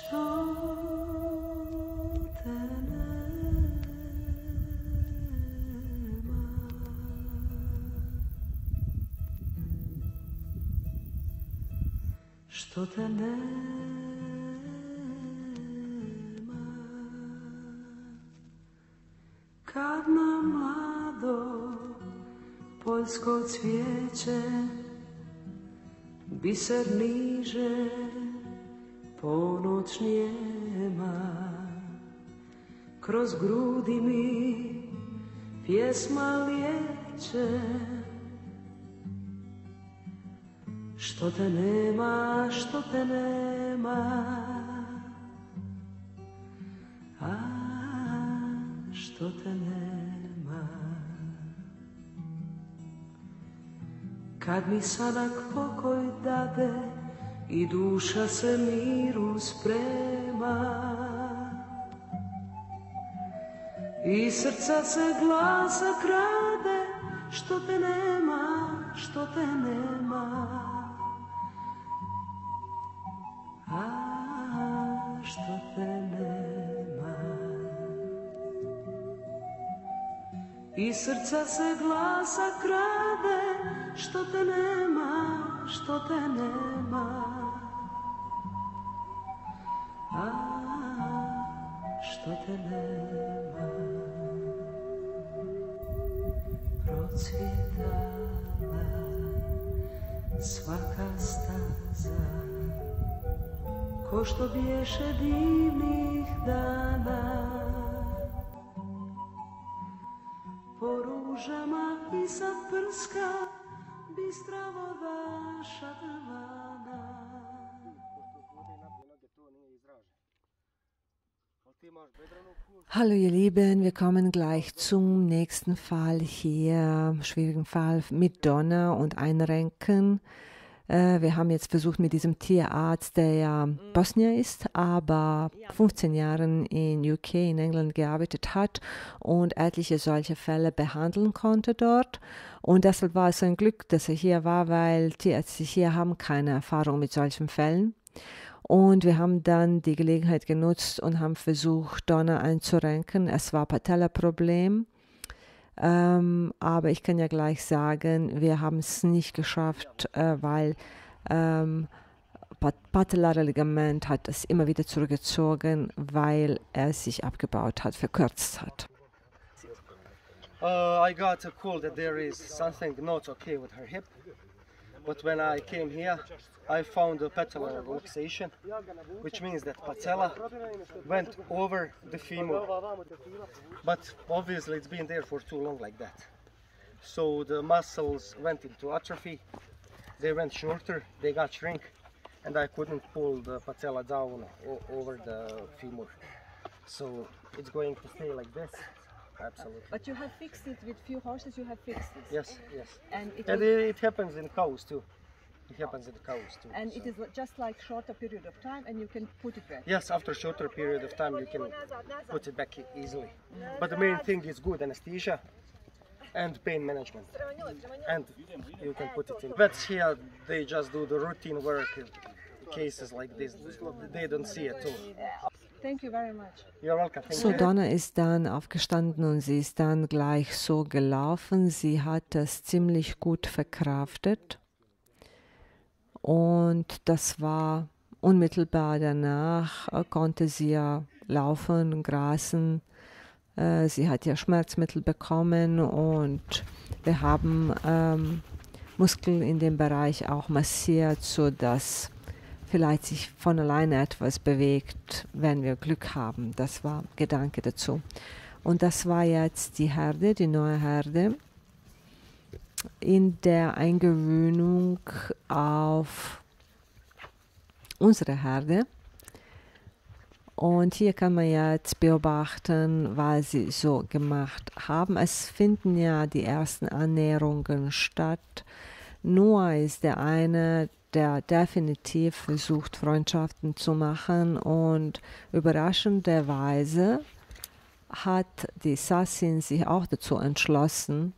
Što te nema, kad na mlado poljsko cvijeće biser niže ponoć njema, kroz grudi mi pjesma lijeće. Što te nema, što te nema, a što te nema. Kad mi sadak pokoj dade i duša se miru sprema, i srca se glasa krade, što te nema, što te nema. Što te nema. I srca se glasa krade, što te nema, što te nema. Što te nema. Procvjetala svaka staza, ko što bješe divnih dana, po ružama i sa prska bistra voda šatrvana. Hallo ihr Lieben, wir kommen gleich zum nächsten Fall hier, schwierigen Fall mit Donner und Einrenken. Wir haben jetzt versucht mit diesem Tierarzt, der ja Bosnier ist, aber 15 Jahre in UK, in England gearbeitet hat und etliche solche Fälle behandeln konnte dort. Und deshalb war es ein Glück, dass er hier war, weil Tierärzte hier haben keine Erfahrung mit solchen Fällen. Und wir haben dann die Gelegenheit genutzt und haben versucht, Donner einzurenken. Es war Patella-Problem. Aber ich kann ja gleich sagen, wir haben es nicht geschafft, weil patellare Ligament hat es immer wieder zurückgezogen, weil er sich abgebaut hat, verkürzt hat. I got a call that there is something not okay with her hip, but when I came here, I found a patellar luxation, which means that patella went over the femur, but obviously it's been there for too long like that. So the muscles went into atrophy, they went shorter, they got shrink, and I couldn't pull the patella down over the femur. So it's going to stay like this. Absolutely. But you have fixed it with few horses, you have fixed it. Yes, yes. And it happens in cows too. It happens in the cows too. And so it is just like shorter period of time and you can put it back. Yes, after shorter period of time you can put it back easily. But the main thing is good anesthesia and pain management. And you can put it in. Vets here, they just do the routine work. Cases like this, they don't see it too. Thank you very much. You're welcome. So, Donna ist dann aufgestanden und sie ist dann gleich so gelaufen. Sie hat das ziemlich gut verkraftet. Und das war unmittelbar danach, konnte sie ja laufen, grasen. Sie hat ja Schmerzmittel bekommen und wir haben Muskeln in dem Bereich auch massiert, sodass vielleicht sich von alleine etwas bewegt, wenn wir Glück haben. Das war Gedanke dazu. Und das war jetzt die Herde, die neue Herde, in der Eingewöhnung auf unsere Herde. Und hier kann man jetzt beobachten, was sie so gemacht haben. Es finden ja die ersten Annäherungen statt. Noah ist der eine, der definitiv versucht, Freundschaften zu machen, und überraschenderweise hat die Sassin sich auch dazu entschlossen,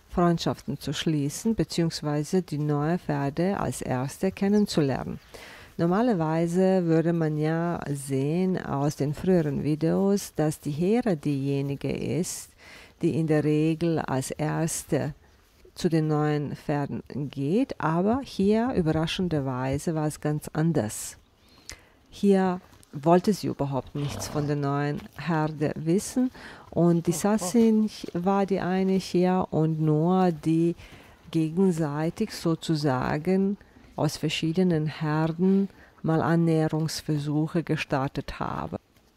Freundschaften zu schließen, beziehungsweise die neue Pferde als erste kennenzulernen. Normalerweise würde man ja sehen aus den früheren Videos, dass die Hera diejenige ist, die in der Regel als erste zu den neuen Pferden geht, aber hier überraschenderweise war es ganz anders. Hier wollte sie überhaupt nichts von der neuen Herde wissen und die Sassin war die eine hier und Noah, die gegenseitig sozusagen aus verschiedenen Herden mal Annäherungsversuche gestartet haben.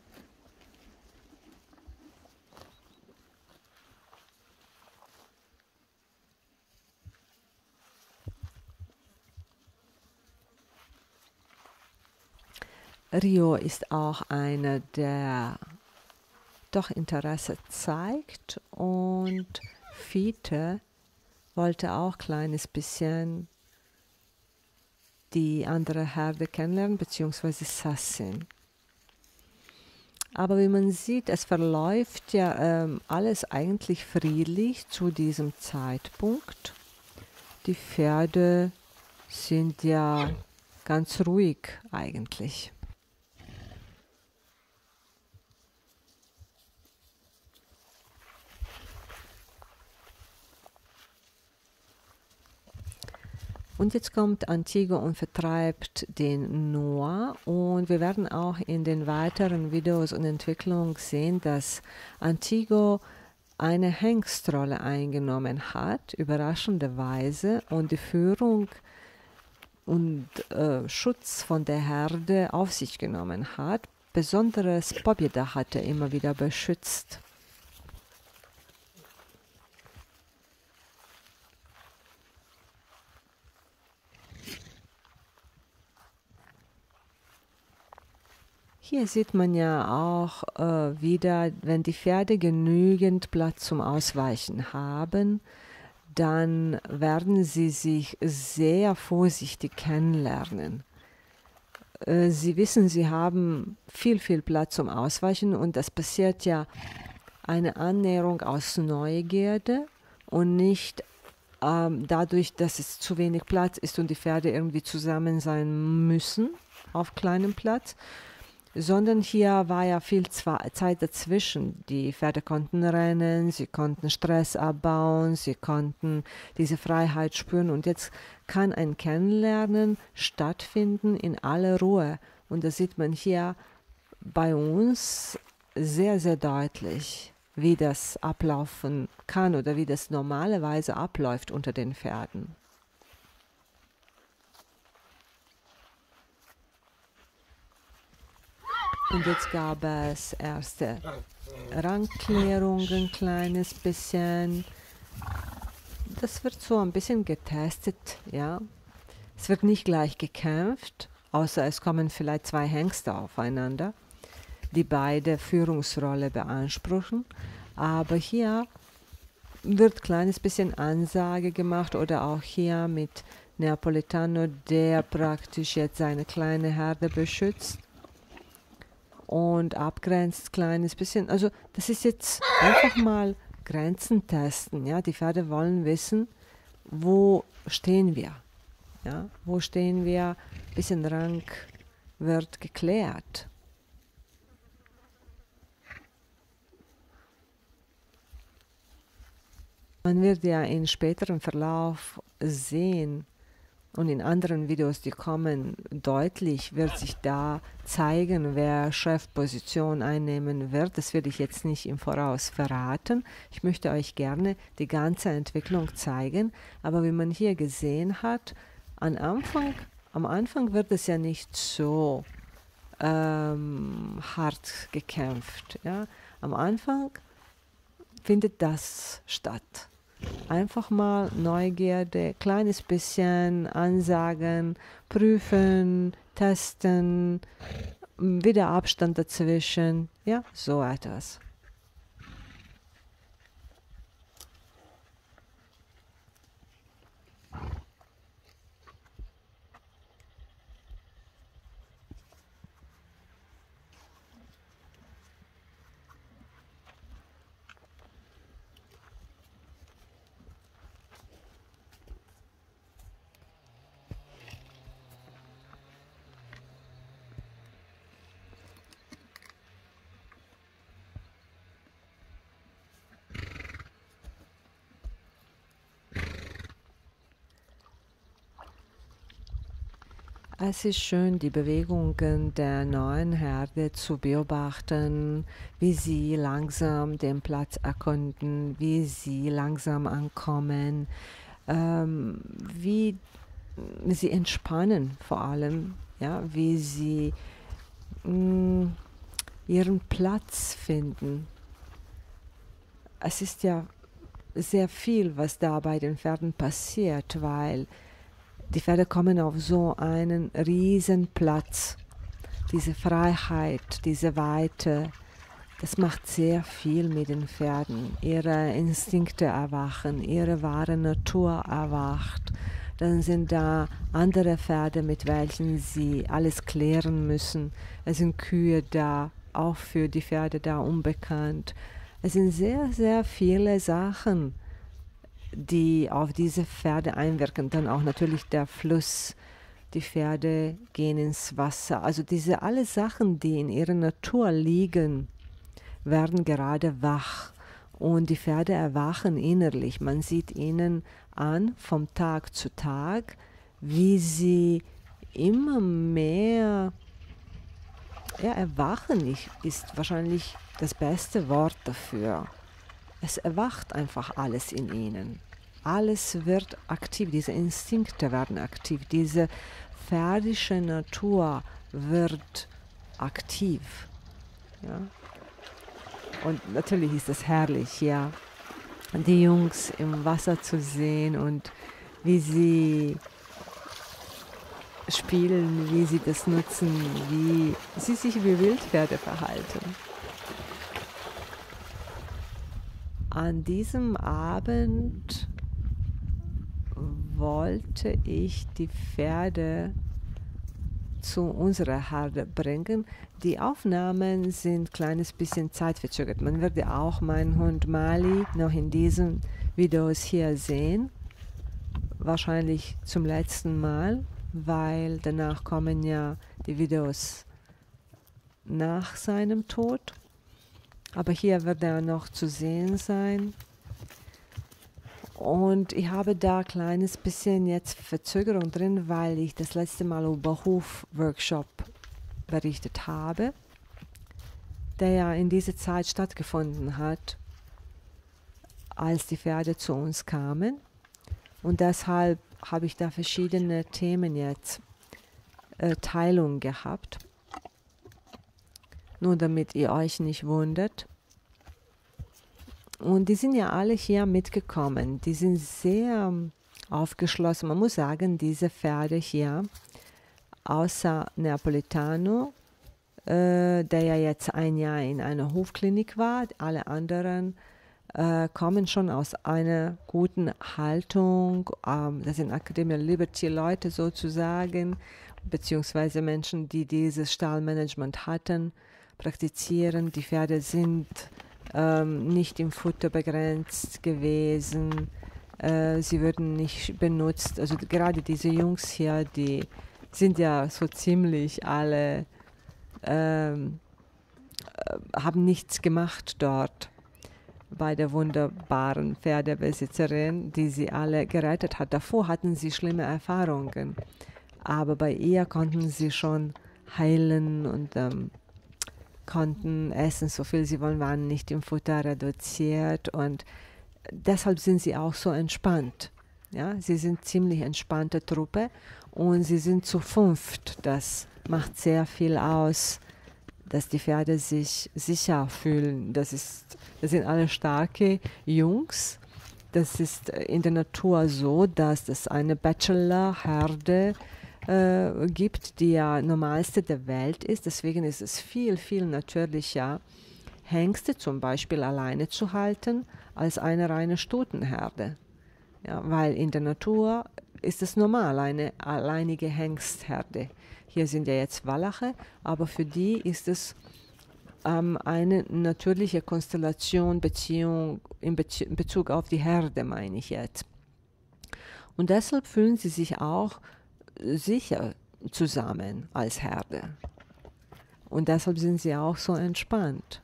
Rio ist auch einer, der doch Interesse zeigt und Fiete wollte auch ein kleines bisschen die andere Herde kennenlernen, beziehungsweise Sassin. Aber wie man sieht, es verläuft ja alles eigentlich friedlich zu diesem Zeitpunkt. Die Pferde sind ja ganz ruhig eigentlich. Und jetzt kommt Antigo und vertreibt den Noah und wir werden auch in den weiteren Videos und Entwicklungen sehen, dass Antigo eine Hengstrolle eingenommen hat, überraschenderweise, und die Führung und Schutz von der Herde auf sich genommen hat. Besonderes Pobjeda hat er immer wieder beschützt. Hier sieht man ja auch wieder, wenn die Pferde genügend Platz zum Ausweichen haben, dann werden sie sich sehr vorsichtig kennenlernen. Sie wissen, sie haben viel Platz zum Ausweichen und das passiert ja eine Annäherung aus Neugierde und nicht dadurch, dass es zu wenig Platz ist und die Pferde irgendwie zusammen sein müssen auf kleinem Platz, sondern hier war ja viel Zeit dazwischen. Die Pferde konnten rennen, sie konnten Stress abbauen, sie konnten diese Freiheit spüren und jetzt kann ein Kennenlernen stattfinden in aller Ruhe. Und das sieht man hier bei uns sehr deutlich, wie das ablaufen kann oder wie das normalerweise abläuft unter den Pferden. Und jetzt gab es erste Rangklärungen, ein kleines bisschen. Das wird so ein bisschen getestet, ja. Es wird nicht gleich gekämpft, außer es kommen vielleicht zwei Hengste aufeinander, die beide Führungsrolle beanspruchen. Aber hier wird ein kleines bisschen Ansage gemacht oder auch hier mit Neapolitano, der praktisch jetzt seine kleine Herde beschützt und abgrenzt, kleines bisschen. Also das ist jetzt einfach mal Grenzen testen. Ja? Die Pferde wollen wissen, wo stehen wir. Ja? Wo stehen wir? Bisschen Rang wird geklärt. Man wird ja im späteren Verlauf sehen, und in anderen Videos, die kommen, deutlich wird sich da zeigen, wer Chefposition einnehmen wird. Das will ich jetzt nicht im Voraus verraten. Ich möchte euch gerne die ganze Entwicklung zeigen. Aber wie man hier gesehen hat, am Anfang wird es ja nicht so hart gekämpft. Ja? Am Anfang findet das statt. Einfach mal Neugierde, kleines bisschen Ansagen, prüfen, testen, wieder Abstand dazwischen, ja, so etwas. Es ist schön, die Bewegungen der neuen Herde zu beobachten, wie sie langsam den Platz erkunden, wie sie langsam ankommen, wie sie entspannen vor allem, ja, wie sie ihren Platz finden. Es ist ja sehr viel, was da bei den Pferden passiert, weil die Pferde kommen auf so einen riesen Platz. Diese Freiheit, diese Weite, das macht sehr viel mit den Pferden. Ihre Instinkte erwachen, ihre wahre Natur erwacht. Dann sind da andere Pferde, mit welchen sie alles klären müssen. Es sind Kühe da, auch für die Pferde da unbekannt. Es sind sehr, sehr viele Sachen, die auf diese Pferde einwirken. Dann auch natürlich der Fluss. Die Pferde gehen ins Wasser. Also diese alle Sachen, die in ihrer Natur liegen, werden gerade wach. Und die Pferde erwachen innerlich. Man sieht ihnen an, vom Tag zu Tag, wie sie immer mehr erwachen. Ist wahrscheinlich das beste Wort dafür. Es erwacht einfach alles in ihnen. Alles wird aktiv, diese Instinkte werden aktiv, diese pferdische Natur wird aktiv. Ja? Und natürlich ist es herrlich, ja, die Jungs im Wasser zu sehen und wie sie spielen, wie sie das nutzen, wie sie sich wie Wildpferde verhalten. An diesem Abend wollte ich die Pferde zu unserer Herde bringen. Die Aufnahmen sind ein kleines bisschen zeitverzögert. Man würde auch meinen Hund Mali noch in diesen Videos hier sehen. Wahrscheinlich zum letzten Mal, weil danach kommen ja die Videos nach seinem Tod. Aber hier wird er noch zu sehen sein. Und ich habe da ein kleines bisschen jetzt Verzögerung drin, weil ich das letzte Mal über Hufworkshop berichtet habe, der ja in dieser Zeit stattgefunden hat, als die Pferde zu uns kamen. Und deshalb habe ich da verschiedene Themen jetzt Teilung gehabt. Nur damit ihr euch nicht wundert. Und die sind ja alle hier mitgekommen. Die sind sehr aufgeschlossen. Man muss sagen, diese Pferde hier, außer Neapolitano, der ja jetzt ein Jahr in einer Hofklinik war, alle anderen kommen schon aus einer guten Haltung. Das sind Academia Liberty Leute sozusagen, beziehungsweise Menschen, die dieses Stallmanagement hatten, praktizieren. Die Pferde sind nicht im Futter begrenzt gewesen. Sie würden nicht benutzt. Also gerade diese Jungs hier, die sind ja so ziemlich alle, haben nichts gemacht dort bei der wunderbaren Pferdebesitzerin, die sie alle gerettet hat. Davor hatten sie schlimme Erfahrungen, aber bei ihr konnten sie schon heilen und konnten essen, so viel sie wollen, waren nicht im Futter reduziert und deshalb sind sie auch so entspannt. Ja? Sie sind ziemlich entspannte Truppe und sie sind zu fünft. Das macht sehr viel aus, dass die Pferde sich sicher fühlen. Das sind alle starke Jungs. Das ist in der Natur so, dass es eine Bachelor-Herde gibt, die ja normalste der Welt ist. Deswegen ist es viel, viel natürlicher, Hengste zum Beispiel alleine zu halten, als eine reine Stutenherde. Ja, weil in der Natur ist es normal, eine alleinige Hengstherde. Hier sind ja jetzt Wallache, aber für die ist es eine natürliche Konstellation, Beziehung in Bezug auf die Herde, meine ich jetzt. Und deshalb fühlen sie sich auch sicher zusammen als Herde. Und deshalb sind sie auch so entspannt.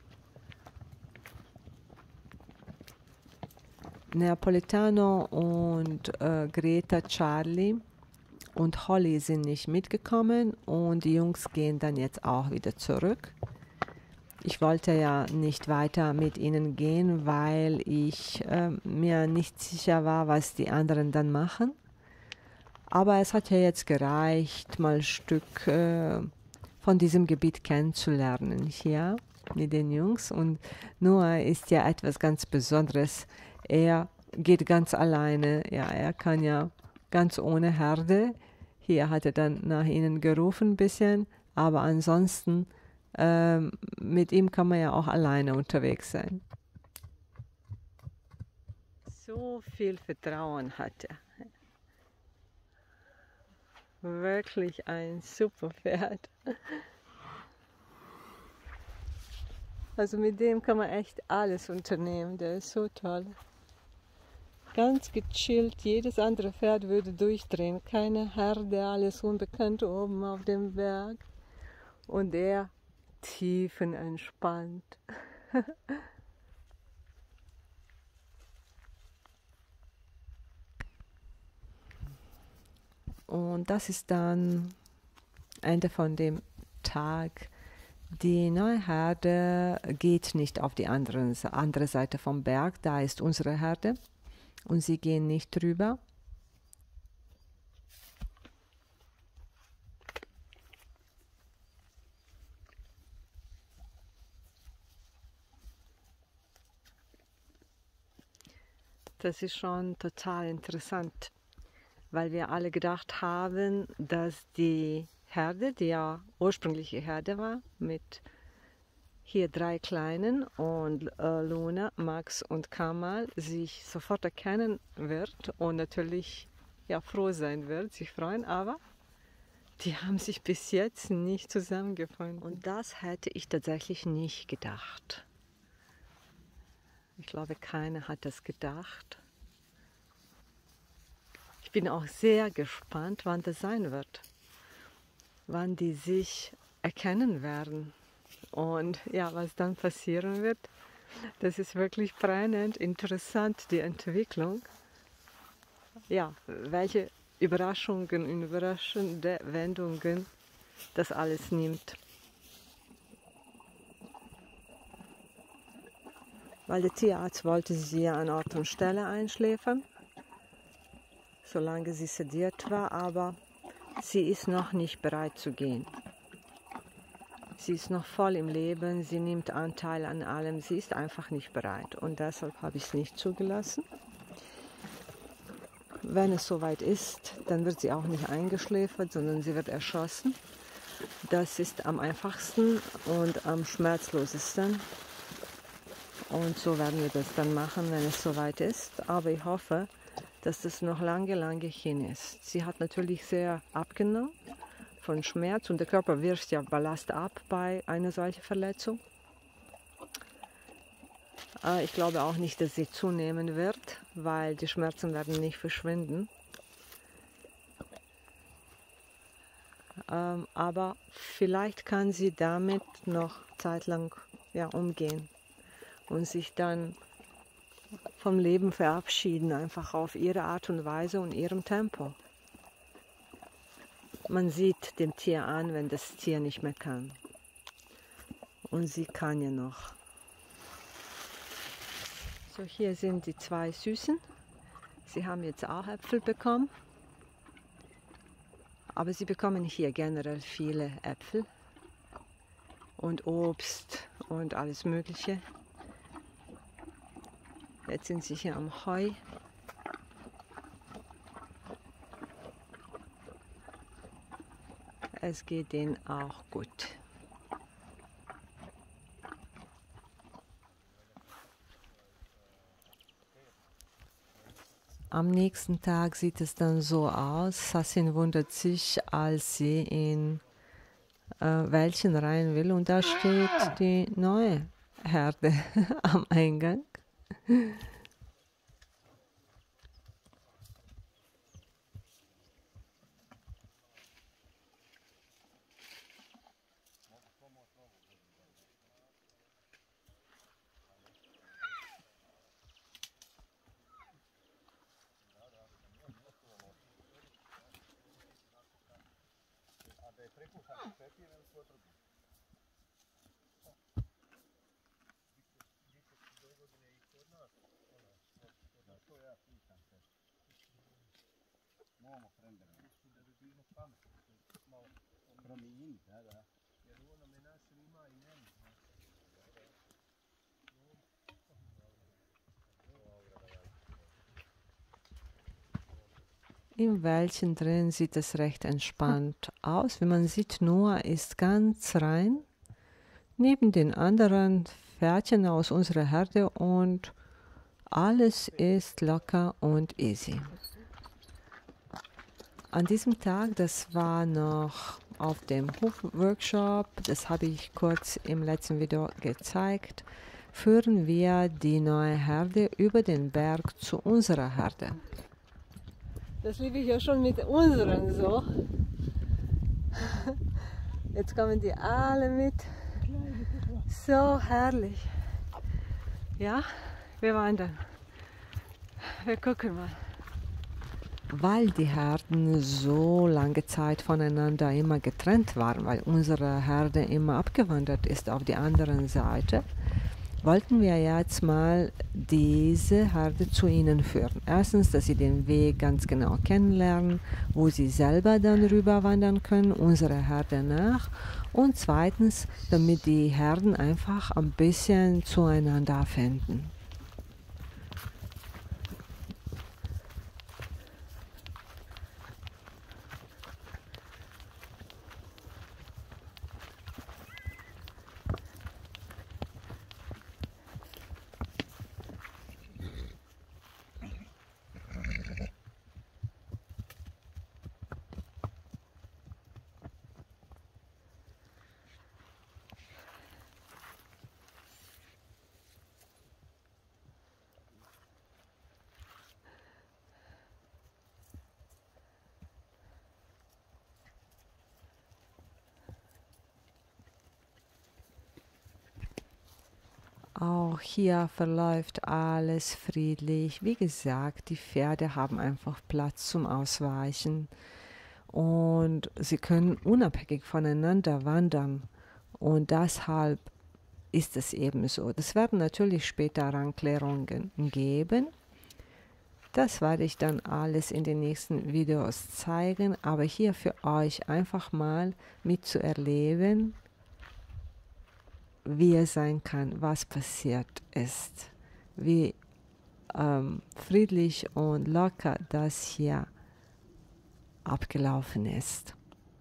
Neapolitano und Greta Charlie und Holly sind nicht mitgekommen und die Jungs gehen dann jetzt auch wieder zurück. Ich wollte ja nicht weiter mit ihnen gehen, weil ich mir nicht sicher war, was die anderen dann machen. Aber es hat ja jetzt gereicht, mal ein Stück von diesem Gebiet kennenzulernen hier mit den Jungs. Und Noah ist ja etwas ganz Besonderes. Er geht ganz alleine. Ja, er kann ja ganz ohne Herde. Hier hat er dann nach ihnen gerufen ein bisschen, aber ansonsten mit ihm kann man ja auch alleine unterwegs sein. So viel Vertrauen hat er. Wirklich ein super Pferd. Also mit dem kann man echt alles unternehmen, der ist so toll. Ganz gechillt, jedes andere Pferd würde durchdrehen, keine Herde, alles unbekannt oben auf dem Berg. Und er tiefenentspannt. Und das ist dann Ende von dem Tag. Die neue Herde geht nicht auf die andere Seite vom Berg, da ist unsere Herde und sie gehen nicht drüber. Das ist schon total interessant, weil wir alle gedacht haben, dass die Herde, die ja ursprüngliche Herde war, mit hier 3 Kleinen und Luna, Max und Kamal, sich sofort erkennen wird und natürlich ja, froh sein wird, sich freuen, aber die haben sich bis jetzt nicht zusammengefunden. Und das hätte ich tatsächlich nicht gedacht. Ich glaube, keiner hat das gedacht. Ich bin auch sehr gespannt, wann das sein wird. Wann die sich erkennen werden. Und ja, was dann passieren wird, das ist wirklich brennend interessant, die Entwicklung. Ja, welche Überraschungen, überraschende Wendungen das alles nimmt. Weil der Tierarzt wollte sie ja an Ort und Stelle einschläfern, solange sie sediert war, aber sie ist noch nicht bereit zu gehen. Sie ist noch voll im Leben, sie nimmt Anteil an allem, sie ist einfach nicht bereit und deshalb habe ich es nicht zugelassen. Wenn es soweit ist, dann wird sie auch nicht eingeschläfert, sondern sie wird erschossen. Das ist am einfachsten und am schmerzlosesten. Und so werden wir das dann machen, wenn es soweit ist. Aber ich hoffe, dass das noch lange, lange hin ist. Sie hat natürlich sehr abgenommen von Schmerz und der Körper wirft ja Ballast ab bei einer solchen Verletzung. Ich glaube auch nicht, dass sie zunehmen wird, weil die Schmerzen werden nicht verschwinden. Aber vielleicht kann sie damit noch zeitlang ja, umgehen und sich dann vom Leben verabschieden, einfach auf ihre Art und Weise und ihrem Tempo. Man sieht dem Tier an, wenn das Tier nicht mehr kann. Und sie kann ja noch. So, hier sind die 2 Süßen. Sie haben jetzt auch Äpfel bekommen. Aber sie bekommen hier generell viele Äpfel und Obst und alles Mögliche. Jetzt sind sie hier am Heu. Es geht ihnen auch gut. Am nächsten Tag sieht es dann so aus. Sassin wundert sich, als sie in Wäldchen rein will und da steht die neue Herde am Eingang. Im Wäldchen drin sieht es recht entspannt aus. Wie man sieht, Noah ist ganz rein neben den anderen Pferdchen aus unserer Herde und alles ist locker und easy. An diesem Tag, das war noch auf dem Hufworkshop, das habe ich kurz im letzten Video gezeigt, führen wir die neue Herde über den Berg zu unserer Herde. Das liebe ich ja schon mit unseren so. Jetzt kommen die alle mit. So herrlich. Ja, wir wandern. Wir gucken mal. Weil die Herden so lange Zeit voneinander immer getrennt waren, weil unsere Herde immer abgewandert ist auf die andere Seite, wollten wir jetzt mal diese Herde zu ihnen führen. Erstens, dass sie den Weg ganz genau kennenlernen, wo sie selber dann rüber wandern können, unsere Herde nach. Und zweitens, damit die Herden einfach ein bisschen zueinander finden. Auch hier verläuft alles friedlich. Wie gesagt, die Pferde haben einfach Platz zum Ausweichen und sie können unabhängig voneinander wandern und deshalb ist es eben so. Das werden natürlich später Rangklärungen geben. Das werde ich dann alles in den nächsten Videos zeigen, aber hier für euch einfach mal mitzuerleben, wie es sein kann, was passiert ist, wie friedlich und locker das hier abgelaufen ist.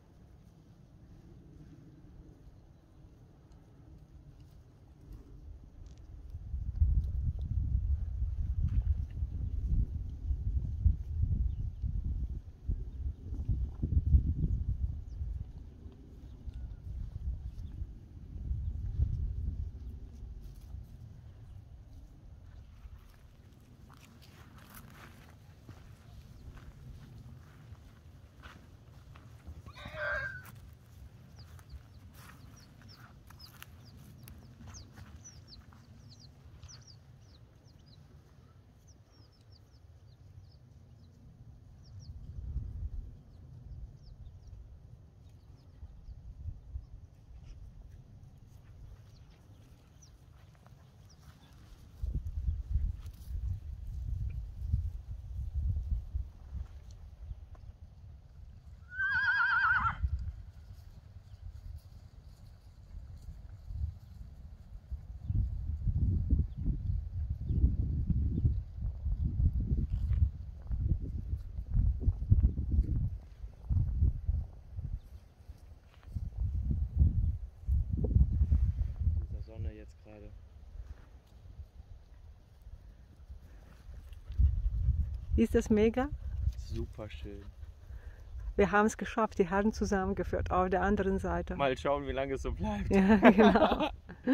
Ist das mega? Super schön. Wir haben es geschafft, die Herden zusammengeführt auf der anderen Seite. Mal schauen, wie lange es so bleibt. Ja, genau.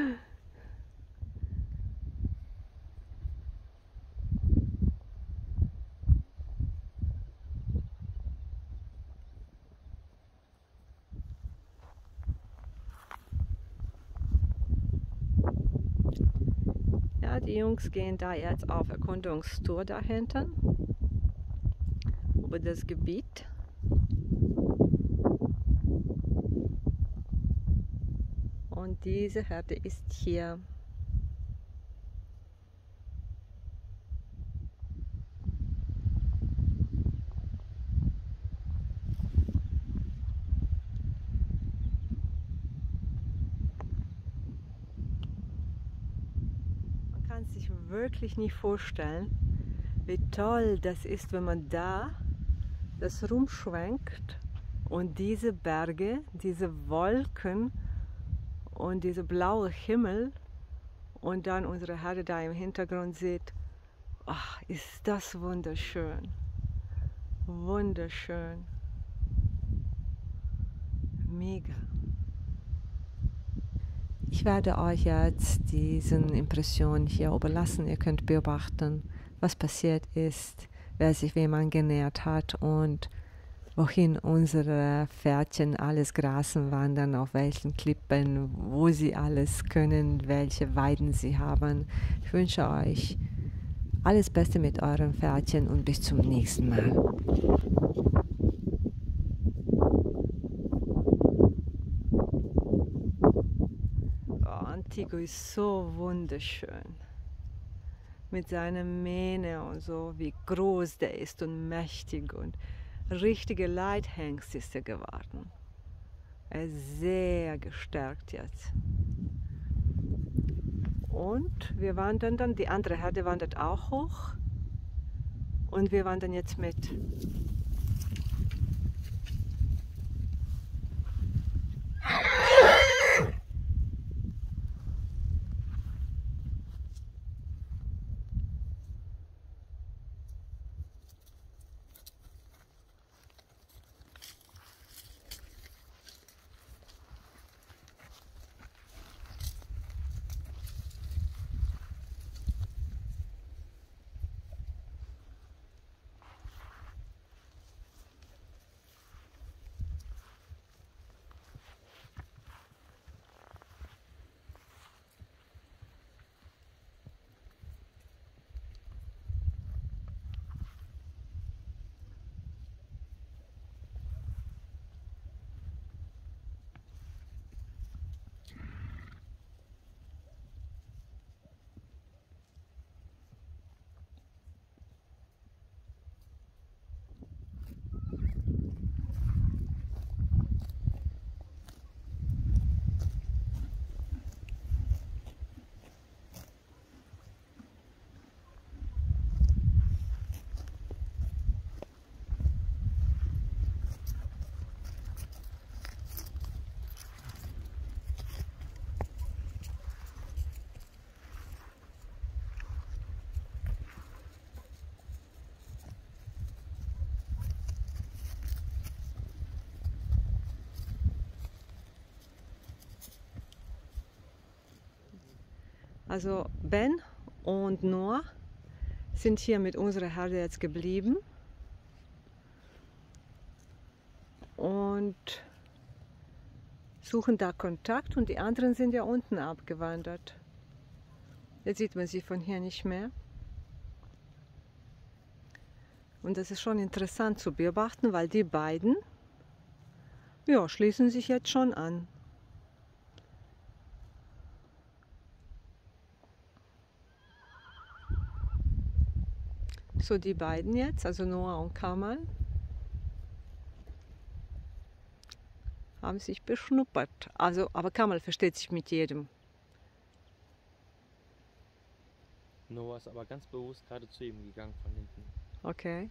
Ja, die Jungs gehen da jetzt auf Erkundungstour da hinten über das Gebiet. Und diese Herde ist hier. Man kann sich wirklich nicht vorstellen, wie toll das ist, wenn man da das rumschwenkt und diese Berge, diese Wolken und dieser blaue Himmel und dann unsere Herde da im Hintergrund sieht. Ach, ist das wunderschön. Wunderschön. Mega. Ich werde euch jetzt diesen Impressionen hier überlassen. Ihr könnt beobachten, was passiert ist, wer sich wem angenähert hat und wohin unsere Pferdchen alles grasen wandern, auf welchen Klippen, wo sie alles können, welche Weiden sie haben. Ich wünsche euch alles Beste mit euren Pferdchen und bis zum nächsten Mal. Oh, Antigo ist so wunderschön. Mit seiner Mähne und so, wie groß der ist und mächtig und richtige Leithengst ist er geworden. Er ist sehr gestärkt jetzt. Und wir wandern dann, die andere Herde wandert auch hoch und wir wandern jetzt mit. Also Ben und Noah sind hier mit unserer Herde jetzt geblieben und suchen da Kontakt und die anderen sind ja unten abgewandert. Jetzt sieht man sie von hier nicht mehr. Und das ist schon interessant zu beobachten, weil die beiden ja, schließen sich jetzt schon an. So, die beiden jetzt, also Noah und Kamal, haben sich beschnuppert. Also, aber Kamal versteht sich mit jedem. Noah ist aber ganz bewusst gerade zu ihm gegangen von hinten. Okay.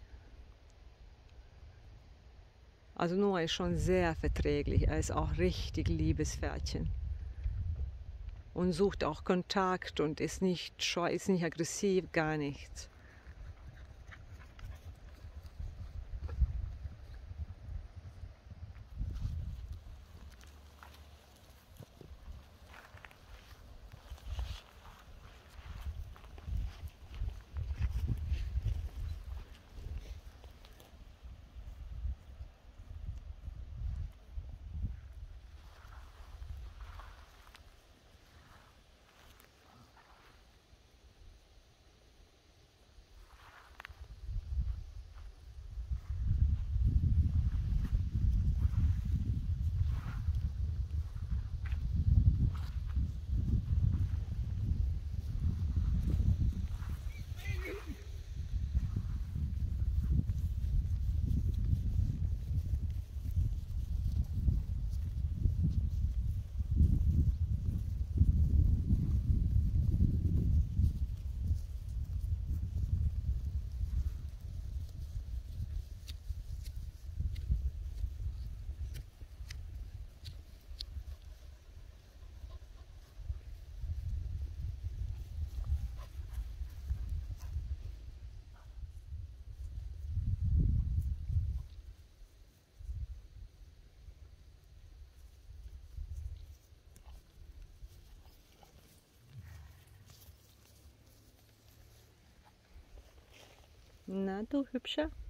Also Noah ist schon sehr verträglich. Er ist auch richtig liebes Pferdchen. Und sucht auch Kontakt und ist nicht scheu, ist nicht aggressiv, gar nichts. Na, du Hübscher.